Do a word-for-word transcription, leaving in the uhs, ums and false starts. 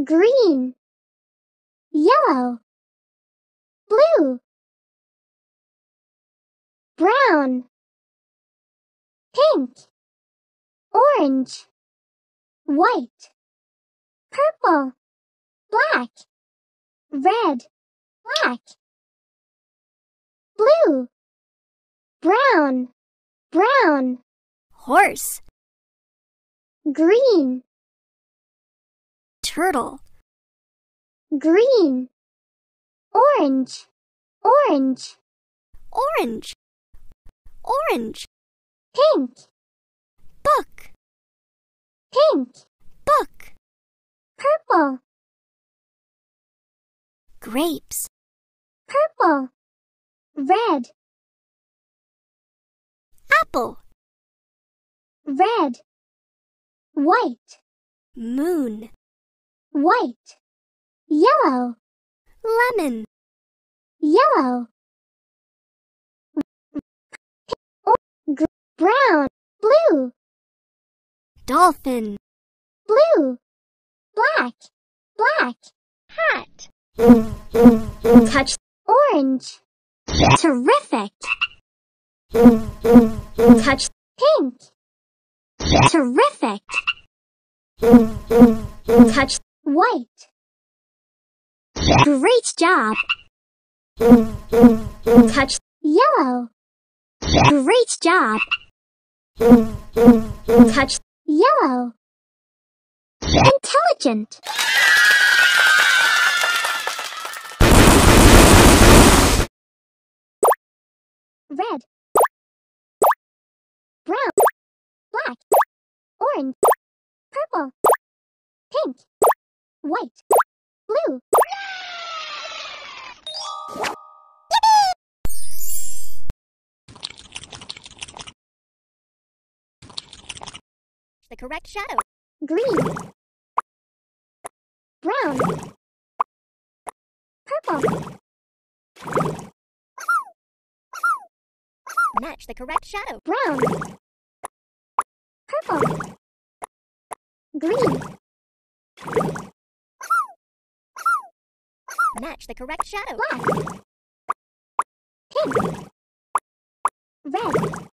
green, yellow, blue, brown, pink, orange, white, purple, black, red, black, blue, brown, brown, horse, green, turtle, green, orange, orange, orange, orange, pink, book, pink, book, purple, grapes, purple, red, apple, red, white, moon, white, yellow, lemon, yellow, gr- brown, blue, dolphin, blue, black, black, hat, touch, orange, terrific, touch, pink, terrific, touch, white, great job, touch, yellow, great job, touch, yellow, intelligent, red, brown, black, orange, purple, pink, white, blue. the correct shadow, Green, brown, purple, match the correct shadow, brown, purple, green, match the correct shadow, black, pink, red,